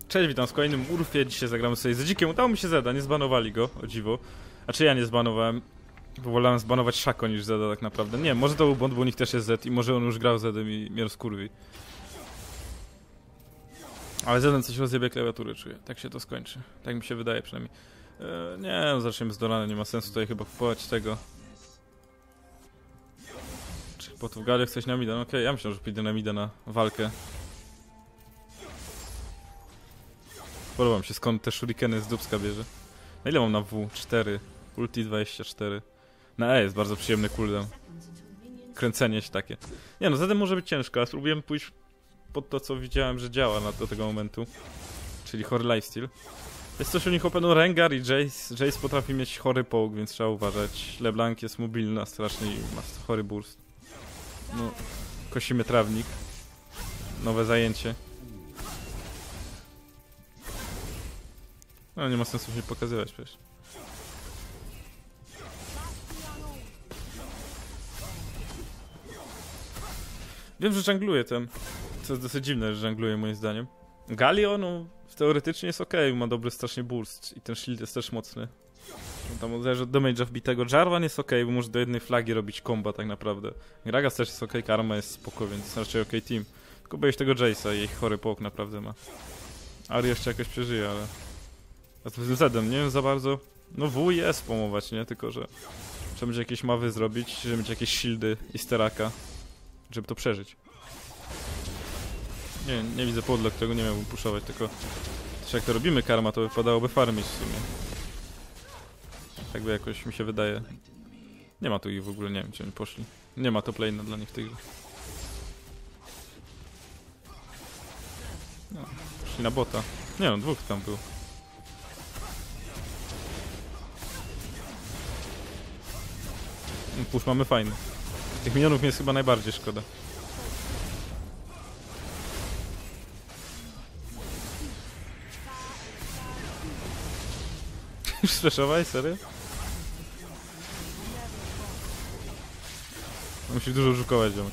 Cześć, witam w kolejnym Urfie. Dzisiaj zagramy sobie z Dzikiem. Udało mi się Zeda, nie zbanowali go, o dziwo. Znaczy ja nie zbanowałem. Wolałem zbanować Szako niż Zeda tak naprawdę. Nie, może to był błąd, bo u nich też jest Zed i może on już grał Zedem i mnie rozkurwi. Ale Zedem coś rozjebie klawiatury, czuję. Tak się to skończy. Tak mi się wydaje przynajmniej. Nie, no zaczniemy z Dorana, nie ma sensu tutaj chyba kupować tego. Czy po tu w Galio chcesz na mida? No okej, ja myślę, że pójdę na mida na walkę. Podoba mi się, skąd te shurikeny z dubska bierze. Na ile mam na W? 4. Ulti 24. Na E jest bardzo przyjemny cooldown. Kręcenie się takie. Nie no, zatem może być ciężko, ale spróbujemy pójść pod to, co widziałem, że działa do tego momentu. Czyli chory lifesteal. Jest coś u nich openu Rengar i Jace. Jace potrafi mieć chory połk, więc trzeba uważać. LeBlanc jest mobilna strasznie i ma chory burst. No, kosimy trawnik. Nowe zajęcie. No nie ma sensu się pokazywać przecież. Wiem, że żangluje ten. Co jest dosyć dziwne, że żangluje moim zdaniem. Galio, no teoretycznie jest ok, ma dobry strasznie burst i ten shield jest też mocny. Tam zależy od damage'a wbitego. Jarvan jest ok, bo może do jednej flagi robić comba tak naprawdę. Gragas też jest ok, Karma jest spoko, więc raczej ok team. Tylko boję się tego Jace'a i jej chory połk naprawdę ma. Ari jeszcze jakoś przeżyje, ale... A to z Zedem, nie wiem za bardzo. No W jest pomować, nie? Tylko, że trzeba będzie jakieś mawy zrobić, żeby mieć jakieś shieldy i steraka, żeby to przeżyć. Nie widzę podle, którego nie miałbym puszować, tylko też jak to robimy Karma, to wypadałoby farmić w sumie. Tak by jakoś mi się wydaje. Nie ma tu ich w ogóle, nie wiem gdzie oni poszli. Nie ma top lane'a dla nich w tej grze. No, poszli na bota. Nie no, dwóch tam był. Push mamy fajny. Tych minionów mi jest chyba najbardziej szkoda. Już sfleszowałeś? Serio? Musisz dużo żukować, ziomek.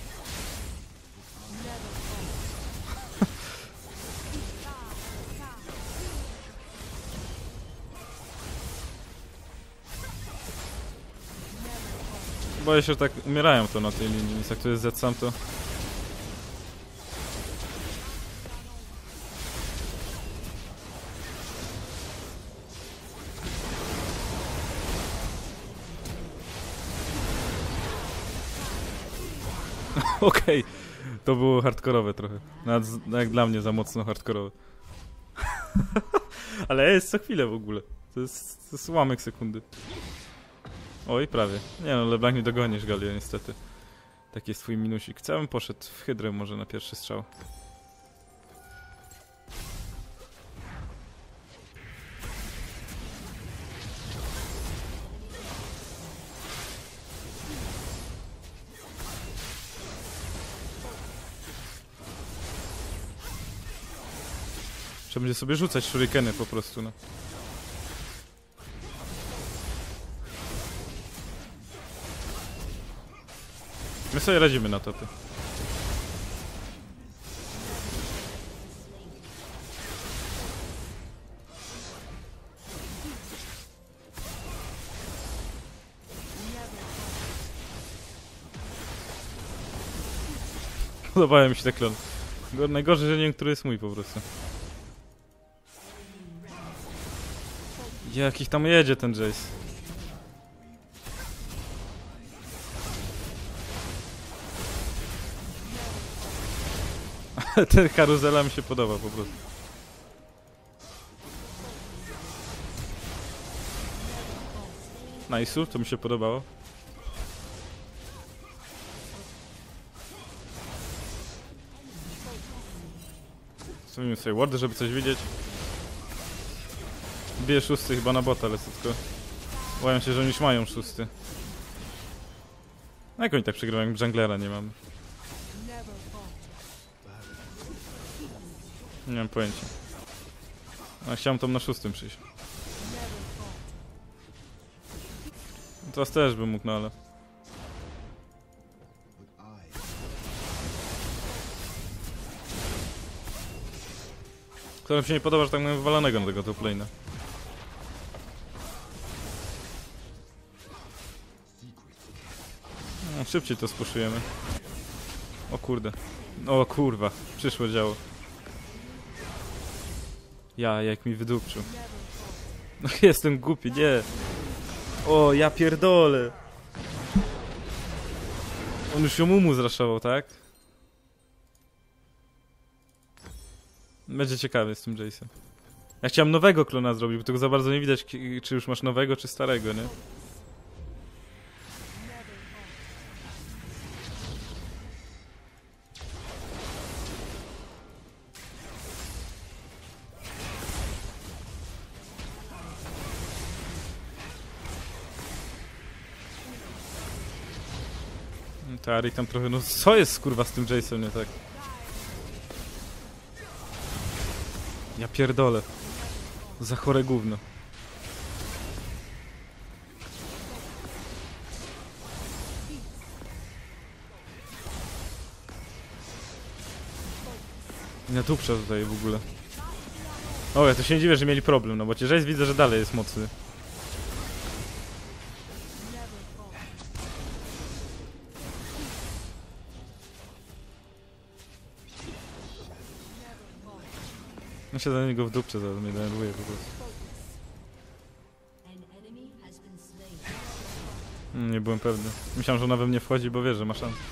Boję się, że tak umierają to na tej linii, więc jak to jest Z sam, to... Okej, to było hardkorowe trochę. Nawet jak dla mnie za mocno hardkorowe. Ale jest co chwilę w ogóle. To jest ułamek sekundy. Oj, prawie. Nie no, LeBlanc nie dogonisz, Galio, niestety. Taki jest twój minusik. Całym poszedł w hydrę może na pierwszy strzał. Trzeba będzie sobie rzucać shurikeny po prostu, no. My sobie radzimy na topy. Podobają mi się te klony. Najgorzej, że nie wiem, który jest mój po prostu. Jakich tam jedzie ten Jace? Ten karuzela mi się podoba po prostu. Nice'u, to mi się podobało. Stawimy sobie wardy, żeby coś widzieć. Bije szósty chyba na bota, ale tylko... Obawiam się, że oni już mają szósty. No jak oni tak przegrywają, jak junglera nie mamy. Nie mam pojęcia. A chciałem tam na szóstym przyjść. Teraz też bym mógł, no ale... To mi się nie podoba, że tak mam wywalonego na tego top lane'a. No, szybciej to spuszujemy. O kurde. O kurwa, przyszło działo. Jak mi wydupczył. No jestem głupi, nie. O, ja pierdolę. On już ją mumu zraszował, tak? Będzie ciekawy z tym Jace'em. Ja chciałem nowego klona zrobić, bo tego za bardzo nie widać, czy już masz nowego, czy starego, nie? Tarik tam trochę, no co jest kurwa z tym Jace'em nie tak? Ja pierdolę. Za chore gówno. Ja tupcza tutaj w ogóle. O, ja to się nie dziwię, że mieli problem, no bo cię Jace widzę, że dalej jest mocny. Ja się za niego w dupce zaraz mnie denerwuje po prostu. Nie byłem pewny. Myślałem, że ona we mnie wchodzi, bo wie, że ma szansę.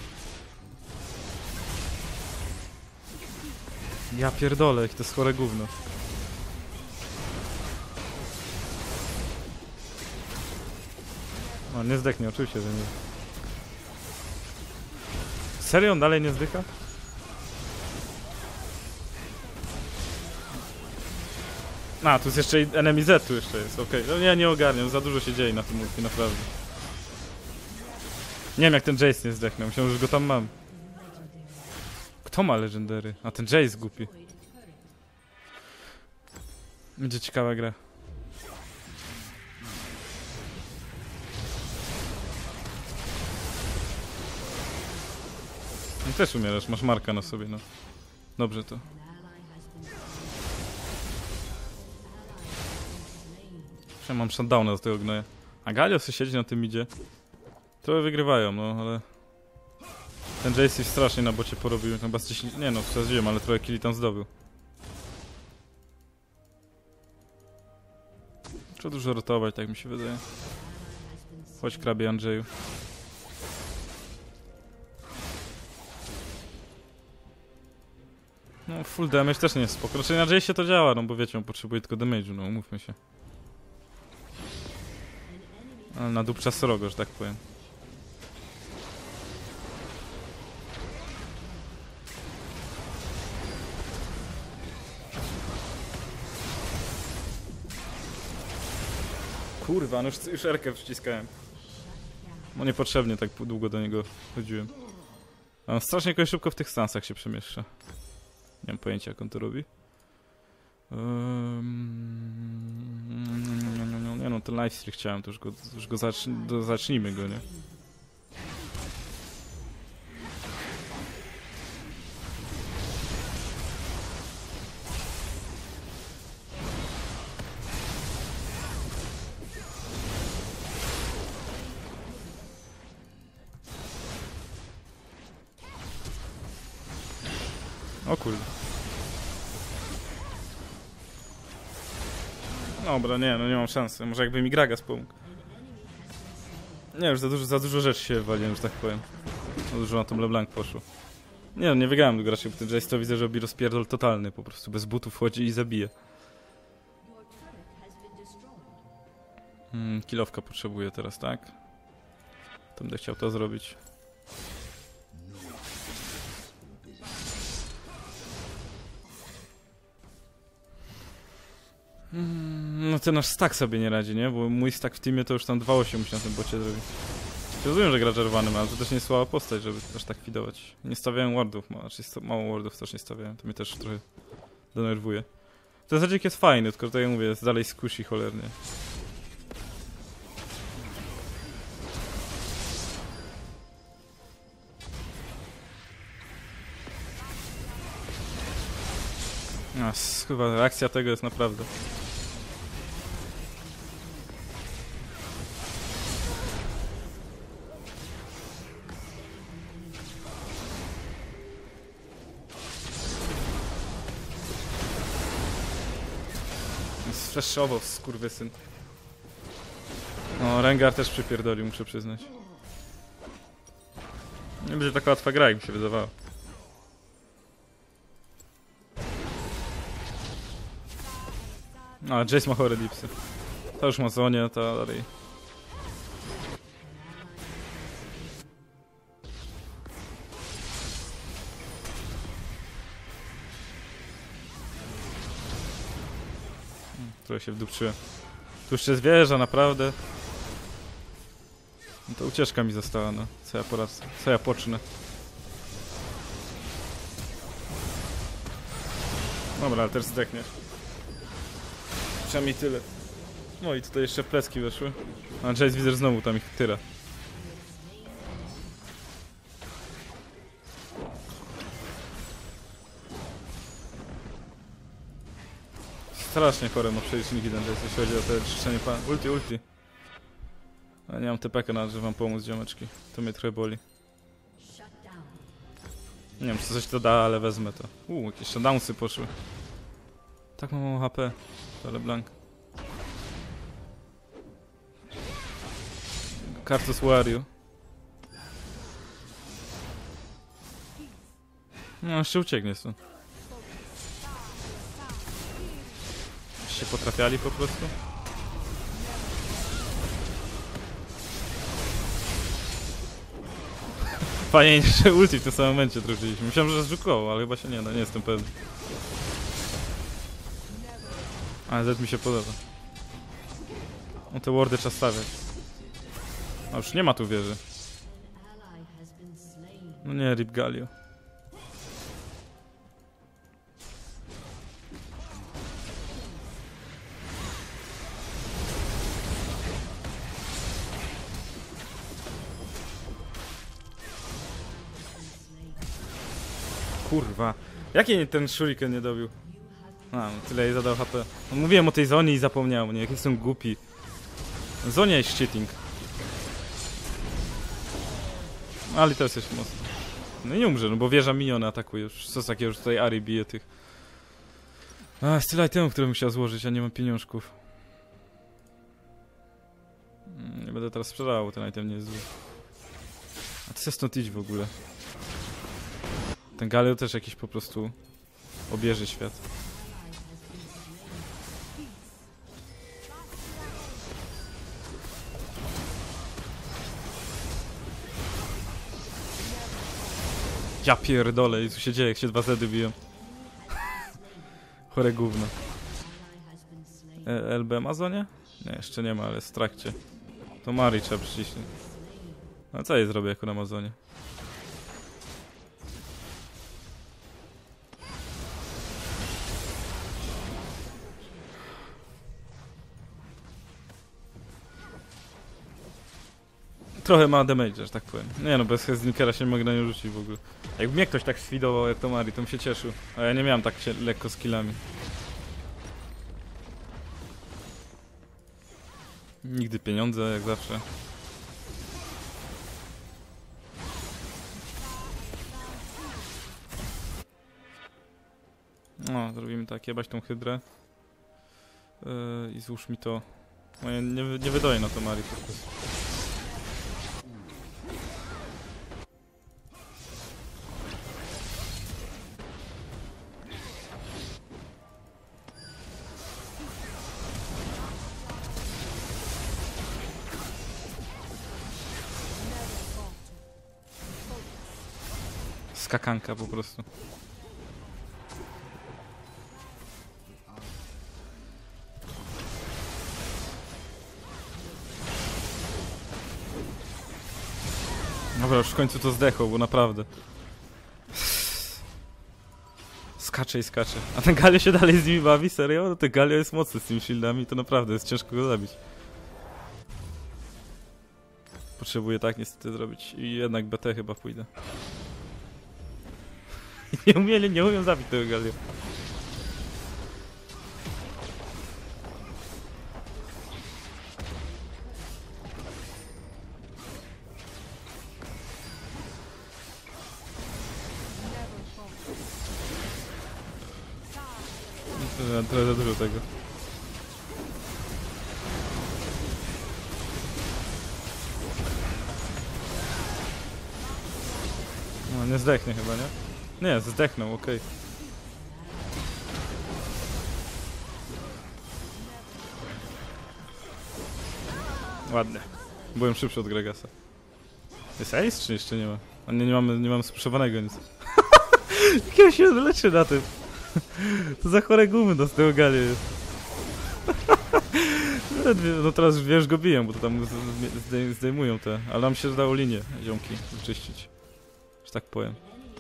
Ja pierdolę, jak to jest chore gówno. O, nie zdechnie, oczywiście, że nie. Serio on dalej nie zdycha? A, tu jest jeszcze enemy Z tu jeszcze jest, okej. No nie ogarniam, za dużo się dzieje na tym multi, naprawdę. Nie wiem jak ten Jace nie zdechnął, myślałem, że go tam mam. Kto ma legendary? A ten Jace głupi. Będzie ciekawa gra. No też umierasz, masz marka na sobie, no. Dobrze to. Ja mam shutdowna do tego gnoja. A Galio sobie siedzi na tym idzie. Trochę wygrywają, no ale... Ten Jace jest strasznie na bocie porobił. Chyba z 10... Nie no, przesadziłem, ale trochę killi tam zdobył. Trzeba dużo rotować, tak mi się wydaje. Chodź krabie Andrzeju. No full damage też nie jest spoko. Raczej na Jace'ie to działa, no bo wiecie, on potrzebuje tylko damage'u, no umówmy się. Ale na dupcza srogo, że tak powiem. Kurwa, no już R-kę wciskałem. No niepotrzebnie tak długo do niego chodziłem. A on strasznie jakoś szybko w tych stansach się przemieszcza. Nie mam pojęcia jak on to robi. Nie no, ten lifestream chciałem, to już go zacznijmy go, nie? O kurde. Dobra, nie, no nie mam szansy. Może jakby mi Gragas pomógł. Nie, już za dużo rzeczy się waliłem, że tak powiem. Za dużo na tą LeBlanc poszło. Nie no, nie wygrałem tego raczej, bo ten Jace to widzę, że robi rozpierdol totalny. Po prostu bez butów wchodzi i zabije. Kilowka potrzebuję teraz, tak? To będę chciał to zrobić. No ten nasz stack sobie nie radzi, nie? Bo mój stack w teamie to już tam 2.8 musi na tym bocie zrobić. Rozumiem, że gra czerwonym, ale to też nie jest słaba postać, żeby aż tak fidować. Nie stawiałem wardów, znaczy mało wardów też nie stawiałem, to mnie też trochę denerwuje. Ten zadzik jest fajny, tylko tak jak mówię, jest dalej squishy cholernie. No, chyba reakcja tego jest naprawdę... Sfreshował, skurwysyn. No, Rengar też przypierdolił, muszę przyznać. Nie będzie taka łatwa gra, jak mi się wydawało. A, Jace ma chore dipsy. To już ma zonie, to dalej. Trochę się wdupczyłem. Tu jeszcze jest wieża, naprawdę. No to ucieczka mi została, no. Co ja poradzę? Co ja pocznę? Dobra, ale też zdechnie. Przynajmniej tyle. No i tutaj jeszcze plecki weszły. A Jace widzę, że znowu tam ich tyra. Strasznie chore ma przeliczniki ten Jace, jeśli chodzi o te czyszczenie pana. Ulti. Ale nie mam TPK na, że wam pomóc, ziomeczki. To mnie trochę boli. Nie wiem, czy coś to da, ale wezmę to. Jakieś shutdownsy poszły. Tak mam mało HP. To LeBlanc. Kartus Wario. No, jeszcze ucieknie stąd. Się potrafiali po prostu. Fajnie, że ulti w tym samym momencie trafiliśmy. Myślałem, że zrzukował, ale chyba się nie da, nie jestem pewny. Ale Z mi się podoba. No te wardy trzeba stawiać. A już nie ma tu wieży. No nie, rip Galio. Kurwa. Jaki ten shuriken nie dobił? A, no tyle jej zadał HP. No, mówiłem o tej zonie i zapomniałem, nie? Jak jestem głupi. Zonia jest cheating. Ale też jest mocno. No i nie umrze, no bo wieża miniony atakuje. Już co takiego, już tutaj Ari bije tych. A, jest tyle itemów, które bym chciał złożyć, a nie mam pieniążków. Nie będę teraz sprzedawał, ten item nie jest zły. A co stąd idź w ogóle? Ten Galio też jakiś po prostu obieży świat. Ja pierdolę, i co się dzieje, jak się 2 zedy biją. Chore gówno. LB Amazonie? Nie, jeszcze nie ma, ale jest w trakcie. To Mari trzeba przycisnąć. A co jej zrobię jako na Amazonie? Trochę ma damage, że tak powiem. Nie no, bez Hezlinkera się nie mogę na nią rzucić w ogóle. Jakby mnie ktoś tak sfidował jak to Mari, to bym się cieszył. A ja nie miałem tak się lekko z killami. Nigdy pieniądze, jak zawsze. No, zrobimy tak, jebać tą hydrę. I złóż mi to. No, ja nie wydaje na to Mari po prostu. Skakanka po prostu. Dobra, już w końcu to zdechło, bo naprawdę. Skacze i skacze. A ten Galio się dalej z nimi bawi? Serio? No ten Galio jest mocny z tymi shieldami, to naprawdę jest ciężko go zabić. Potrzebuję tak niestety zrobić. I jednak BT chyba pójdę. Nie umiem zabić tego Galio. Trochę za dużo tego. No, nie zdechnie chyba, nie? Nie, zdechnął, okej. Ładnie. Byłem szybszy od Gragasa. Jest Ace, czy jeszcze nie ma? A nie mamy spuszowanego nic. Jak ja się leczy na tym. To za chore gumy do tego Galio jest. No teraz już wiesz, go biją, bo to tam zdejmują te. Ale nam się zdało linię, ziomki, wyczyścić. Że tak powiem.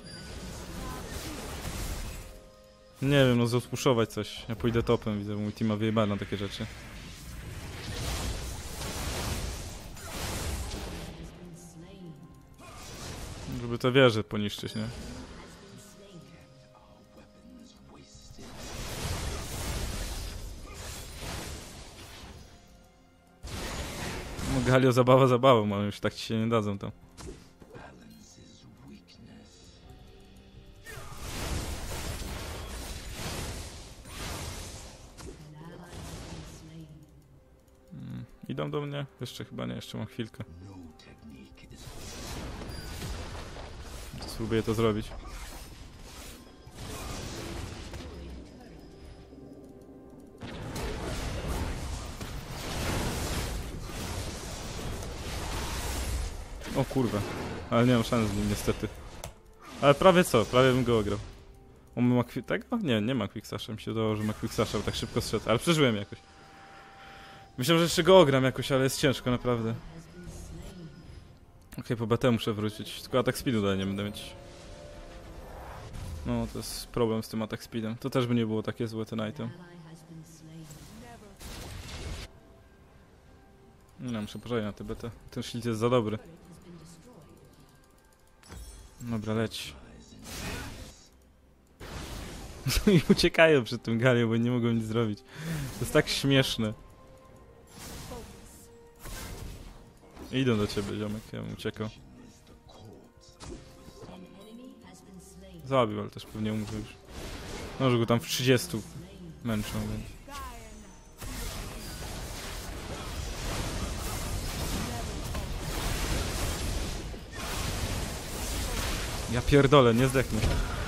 Nie wiem, no zaspuszować coś. Ja pójdę topem, widzę, bo mój team ma wyjebane na takie rzeczy. Żeby to wieżę poniszczyć, nie? No Galio zabawa zabawą, ale już tak ci się nie dadzą tam. Idą do mnie? Jeszcze chyba nie, jeszcze mam chwilkę. Spróbuję to zrobić. O kurwa, ale nie mam szans z nim niestety. Ale prawie co? Prawie bym go ograł. On ma tego? Nie ma Quicksasha. Mi się udało, że ma Quicksasha, bo tak szybko zszedł. Ale przeżyłem jakoś. Myślałem, że jeszcze go ogram jakoś, ale jest ciężko naprawdę. Okej, po BT muszę wrócić. Tylko atak speedu dalej nie będę mieć. No, to jest problem z tym atak speedem. To też by nie było takie złe ten item. Nie, muszę poczekać na te BT. Ten shield jest za dobry. Dobra, leć. I uciekają przed tym Galio, bo nie mogą nic zrobić. To jest tak śmieszne. Idą do ciebie, ziomek, ja bym uciekał. Zabił, ale też pewnie umrze już. No, że go tam w 30 męczą, więc... Ja pierdolę, nie zdechnę.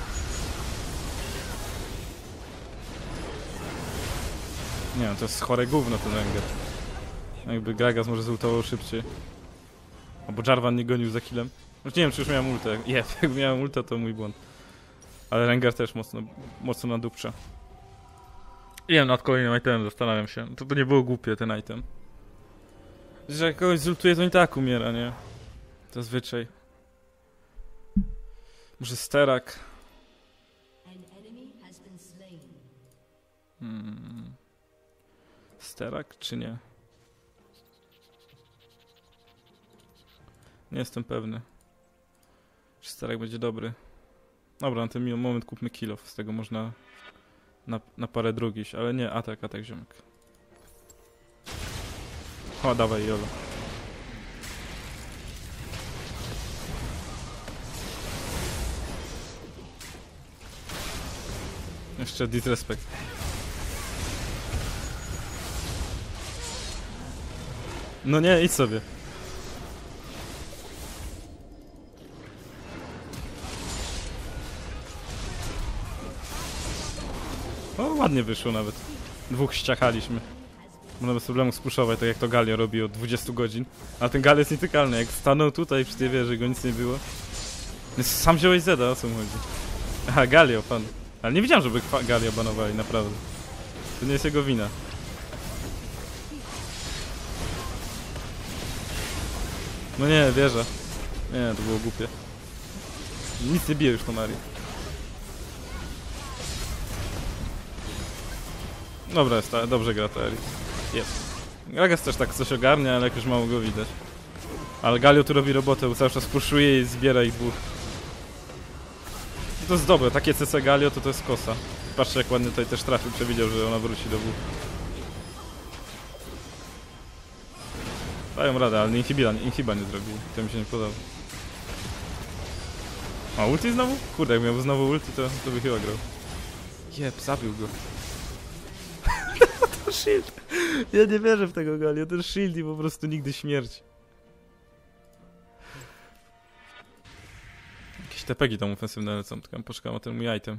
Nie wiem, to jest chore gówno ten Rengar. Jakby Gragas może zultował szybciej. Albo Jarvan nie gonił za killem. Już nie wiem, czy już miałem ultę. Jak miałem ultę, to mój błąd. Ale Rengar też mocno nadupcza. Jem nad kolejnym itemem, zastanawiam się. To nie było głupie, ten item. Że jak kogoś zultuje, to i tak umiera, nie? Zazwyczaj. Może sterak. Sterak czy nie? Nie jestem pewny. Czy sterak będzie dobry. Dobra, na ten moment kupmy kill off. Z tego można na parę drugich, ale nie, atak ziomek. O, dawaj Jolo. Jeszcze disrespect. No nie, idź sobie. O, ładnie wyszło nawet. Dwóch ściachaliśmy. Można bez problemu spuszować, tak jak to Galio robi od 20 godzin. Ale ten Galio jest nietykalny. Jak stanął tutaj przy tej wieży, go nic nie było. Sam wziąłeś Zeda, o co mu chodzi? Aha, Galio, pan. Ale nie widziałem, żeby Galio banowali, naprawdę. To nie jest jego wina. No nie, wieża. Nie, to było głupie. Nic nie bije już po Marii. Dobra, jest dobrze gra ta Eri. Jest. Gragas też tak coś ogarnia, ale jakoś mało go widać. Ale Galio tu robi robotę, bo cały czas puszuje i zbiera ich dwóch. To jest dobre, takie CC Galio to jest kosa. Patrzcie jak ładnie tutaj też trafił, przewidział, że ona wróci do W. Dają radę, ale inhiba nie zrobili. To mi się nie podoba. A ulti znowu? Kurde, jak miałby znowu ulti, to by chyba grał. Jeb, zabił go. shield. Ja nie wierzę w tego Galio, ten shield i po prostu nigdy śmierć. Jakieś tepeki tam ofensywne lecą, tylko poczekam o ten mój item.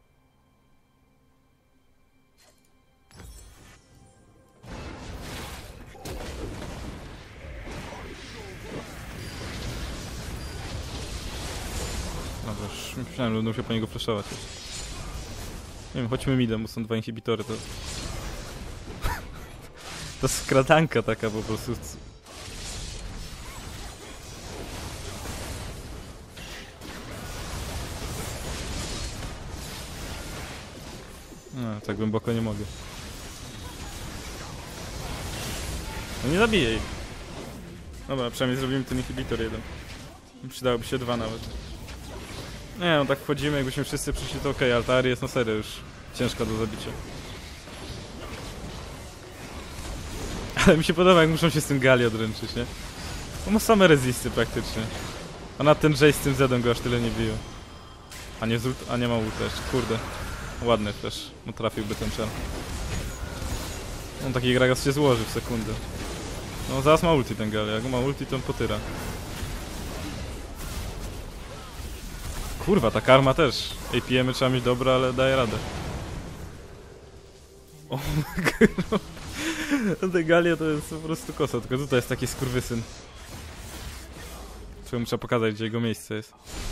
Dobra, już myślałem, że będę musiał po niego flashować. Nie wiem, chodźmy midem, bo są 2 inhibitory, to... To skradanka taka po prostu. No, tak głęboko nie mogę. No nie zabiję jej. Dobra, przynajmniej zrobimy ten inhibitor jeden. Przydałoby się 2 nawet. Nie, no tak wchodzimy, jakbyśmy wszyscy przyszli, to okej, Altari jest na serio już ciężka do zabicia. Ale mi się podoba, jak muszą się z tym Gali odręczyć, nie? On ma same rezisty praktycznie. A na ten Jace z tym Zedem go aż tyle nie biją. A nie ma ult jeszcze, kurde. Ładny też, no trafiłby ten czar. On taki Gragas się złoży w sekundę. No zaraz ma ulti ten Gali, jak ma ulti to on potyra. Kurwa, ta karma też. APM-y trzeba mieć dobre, ale daje radę. O kurwa. Te Galia to jest po prostu kosa, tylko tutaj jest taki skurwysyn. Trzeba pokazać, gdzie jego miejsce jest.